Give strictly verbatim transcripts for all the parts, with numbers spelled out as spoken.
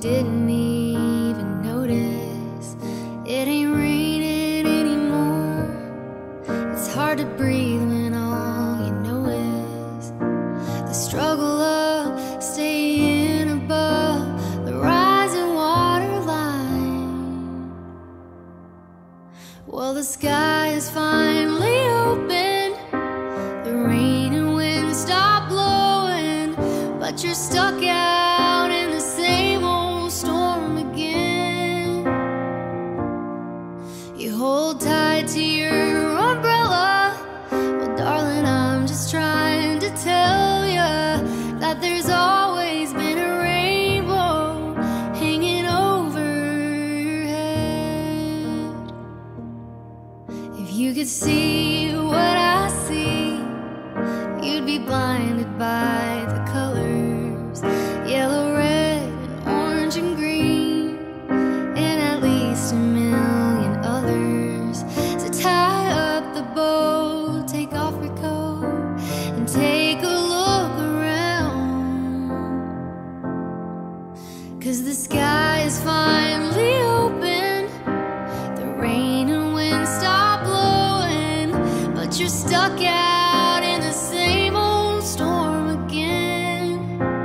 didn't even notice. It ain't raining anymore. It's hard to breathe when all you know is the struggle of staying above the rising water line. Well, the sky is finally open, the rain and wind stop blowing, but you're stuck out in the same old storm again. You hold tight to your umbrella. Well, darling, I'm just trying to tell you that there's always been a rainbow hanging over your head. If you could see what I see, you'd be blinded by the colors, yellow, red, and orange and green, and at least a million others. So tie up the bow, take off your coat, and take a look around, 'cause the sky is finally open, the rain and wind stop blowing, but you're stuck out in the same old storm again.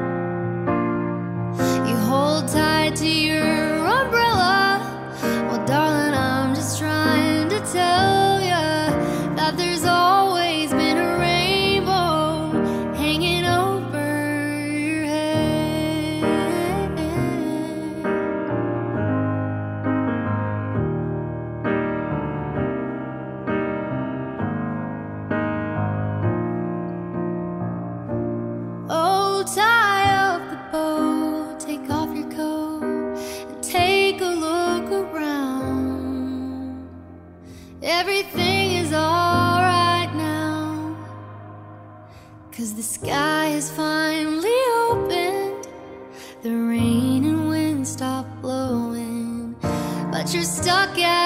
You hold tight to your umbrella. Well, darling, I'm just trying to tell you that there's always been a rainbow hanging over your head. Oh, tie up the bow, take off your coat, and take a look around. Everything is alright now, 'cause the sky is finally opened, the rain and wind stop blowing, but you're stuck out